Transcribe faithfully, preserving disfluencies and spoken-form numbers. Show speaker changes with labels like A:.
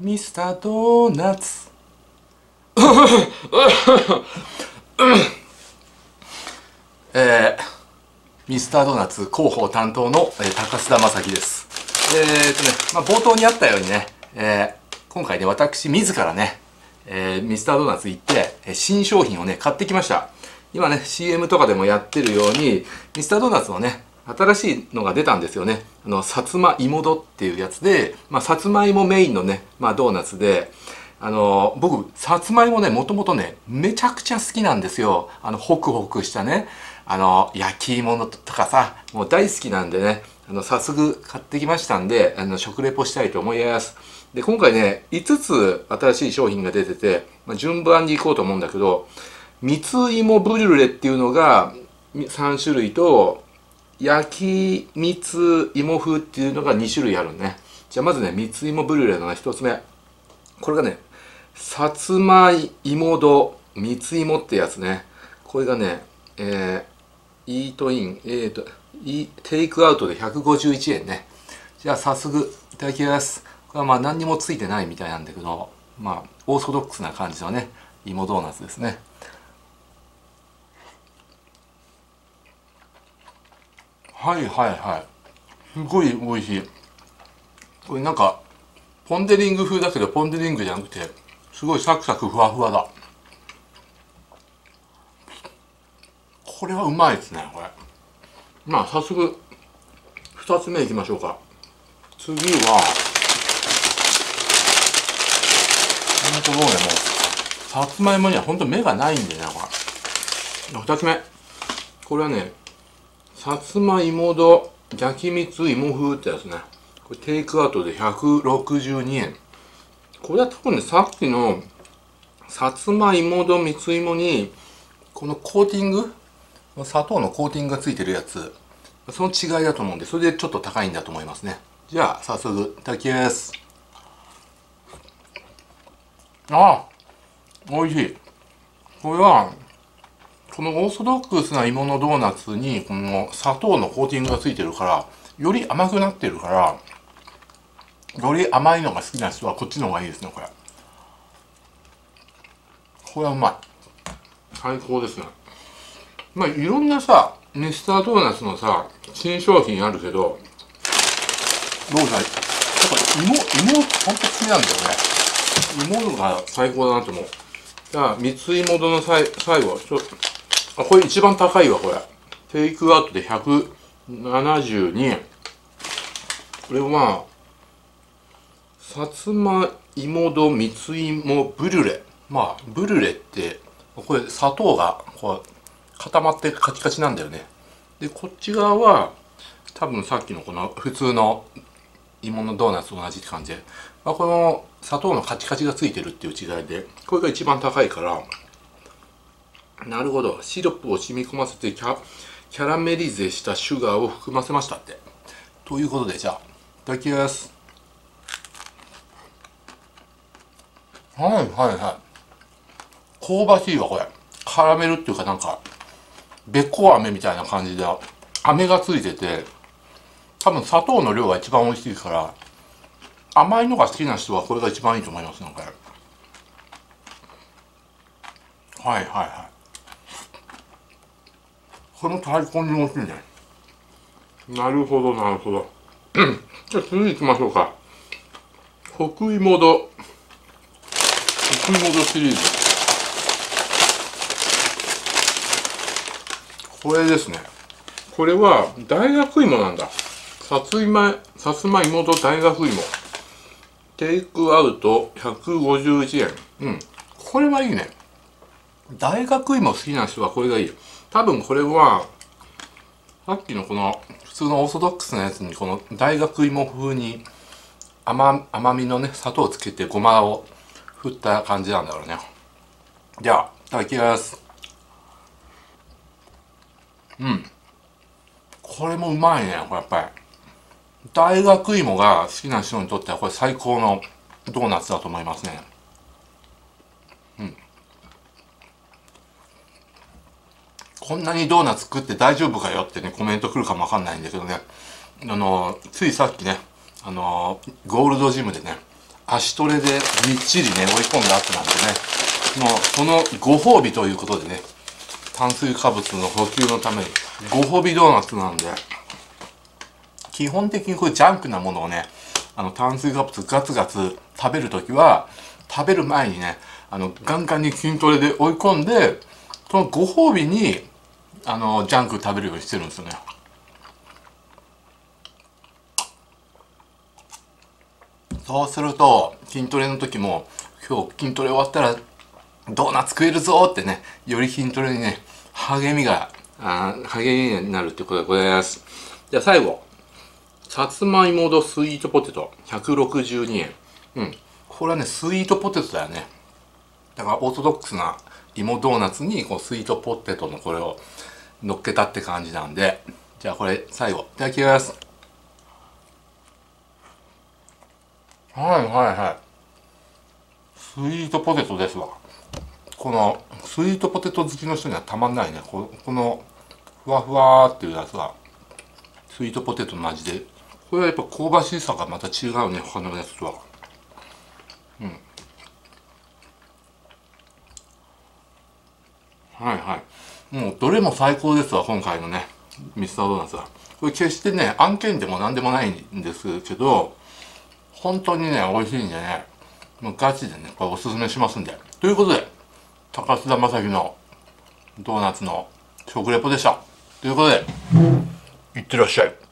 A: ミスタードーナツえー、ミスタードーナツ広報担当の、えー、高須田正樹です。えーとね、まあ、冒頭にあったようにね、えー、今回ね、私自らね、えー、ミスタードーナツ行って、えー、新商品をね、買ってきました。今ね、シーエム とかでもやってるように、ミスタードーナツのね、新しいのが出たんですよね。あの、さつまいもどっていうやつで、まあ、さつまいもメインのね、まあ、ドーナツで、あの、僕、さつまいもね、もともとね、めちゃくちゃ好きなんですよ。あの、ホクホクしたね、あの、焼き芋のとかさ、もう大好きなんでね、あの、早速買ってきましたんで、あの、食レポしたいと思います。で、今回ね、いつつ新しい商品が出てて、まあ、順番に行こうと思うんだけど、みつ芋ブリュレっていうのがさん種類と、焼きみつ芋風っていうのがに種類あるね。じゃあまずね、みつ芋ブリュレのね、ひとつめ。これがね、さつまいもどみつ芋ってやつね。これがね、えー、イートイン、えーと、テイクアウトでひゃくごじゅういちえんね。じゃあ早速いただきます。これはまあ何にもついてないみたいなんだけど、まあオーソドックスな感じのね、芋ドーナツですね。はいはいはい。すごい美味しい。これなんか、ポンデリング風だけど、ポンデリングじゃなくて、すごいサクサクふわふわだ。これはうまいですね、これ。まあ、早速、二つ目いきましょうか。次は、ほんともうね、もう、さつまいもにはほんと目がないんでね、これ。二つ目。これはね、さつまいもど焼きみつ芋風ってやつね。これテイクアウトでひゃくろくじゅうにえん。これは多分ね、さっきのさつまいもどみつ芋に、このコーティング、砂糖のコーティングがついてるやつ、その違いだと思うんで、それでちょっと高いんだと思いますね。じゃあ、早速、いただきます。ああ、美味しい。これは、このオーソドックスな芋のドーナツに、この砂糖のコーティングがついてるから、より甘くなってるから、より甘いのが好きな人はこっちの方がいいですね、これ。これはうまい。最高ですね。まあ、いろんなさ、ミスタードーナツのさ、新商品あるけど、どうだい？やっぱ芋、芋、ほんと好きなんだよね。芋が最高だなと思う。じゃあ、みつ芋どの最後、ちょっと、あ、これ一番高いわ、これ。テイクアウトでひゃくななじゅうにえん。これは、さつまいもどみつ芋ブリュレ。まあ、ブリュレって、これ砂糖がこう固まってカチカチなんだよね。で、こっち側は、多分さっきのこの普通の芋のドーナツと同じって感じで、まあ、この砂糖のカチカチがついてるっていう違いで、これが一番高いから、なるほど、シロップを染み込ませてキャキャラメリゼしたシュガーを含ませましたって。ということで、じゃあ、いただきます。はいはいはい。香ばしいわ、これ。カラメルっていうかなんか、べこ飴みたいな感じで、飴がついてて、多分砂糖の量が一番美味しいから、甘いのが好きな人はこれが一番いいと思いますね、これ。はいはいはい。これも最高に美味しいね。なるほど、なるほど。じゃあ次行きましょうか。ホクイモド。ホクイモドシリーズ。これですね。これは大学芋なんだ。さつま、さつまいもと大学芋。テイクアウトひゃくごじゅういちえん。うん。これはいいね。大学芋好きな人はこれがいい。多分これは、さっきのこの普通のオーソドックスなやつにこの大学芋風に 甘, 甘みのね、砂糖をつけてごまを振った感じなんだろうね。じゃあ、いただきます。うん。これもうまいね、これやっぱり。大学芋が好きな人にとってはこれ最高のドーナツだと思いますね。うん。こんなにドーナツ食って大丈夫かよってね、コメント来るかもわかんないんだけどね。あの、ついさっきね、あの、ゴールドジムでね、 足トレでみっちりね追い込んだ後なんでね、もうそのご褒美ということでね、炭水化物の補給のためにご褒美ドーナツなんで、基本的にこういうジャンクなものをね、あの炭水化物ガツガツ食べるときは、食べる前にね、あのガンガンに筋トレで追い込んで、そのご褒美にあのジャンク食べるようにしてるんですよね。そうすると筋トレの時も、今日筋トレ終わったらドーナツ食えるぞってね、より筋トレにね励みがあ励みになるってことでございます。じゃあ最後、さつまいもとスイートポテトひゃくろくじゅうにえん。うん、これはねスイートポテトだよね。だからオーソドックスな芋ドーナツにこうスイートポテトのこれを乗っけたって感じなんで、じゃあこれ最後いただきます。はいはいはい、スイートポテトですわ。このスイートポテト好きの人にはたまんないね。ここのふわふわーっていうやつがスイートポテトの味で、これはやっぱ香ばしさがまた違うね、他のやつとは。うん、はいはい、もうどれも最高ですわ、今回のねミスタードーナツは。これ決してね案件でも何でもないんですけど、本当にね美味しいんでね、もうガチでねこれおすすめしますんで。ということで高須田正樹のドーナツの食レポでした。ということでいってらっしゃい。